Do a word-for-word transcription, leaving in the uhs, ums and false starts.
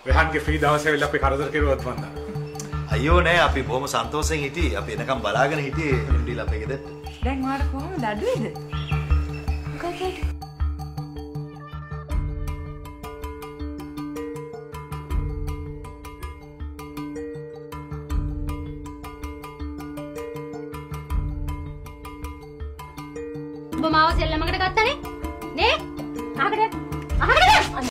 රෙහන්ගේ free දවසේ වෙලා අපි කරදර කෙරුවත් මන්දා. අයියෝ නෑ අපි බොහොම සන්තෝෂෙන් හිටියේ. අපි එනකම් බලාගෙන හිටියේ එම්ඩීලා අපේ ගෙදරට. දැන් ඔයාලට කොහොමද අඩුවේද? මොකක්ද? ඔබ මාව සෙල්ලමකට ගත්තනේ නේ? අහකට අහකට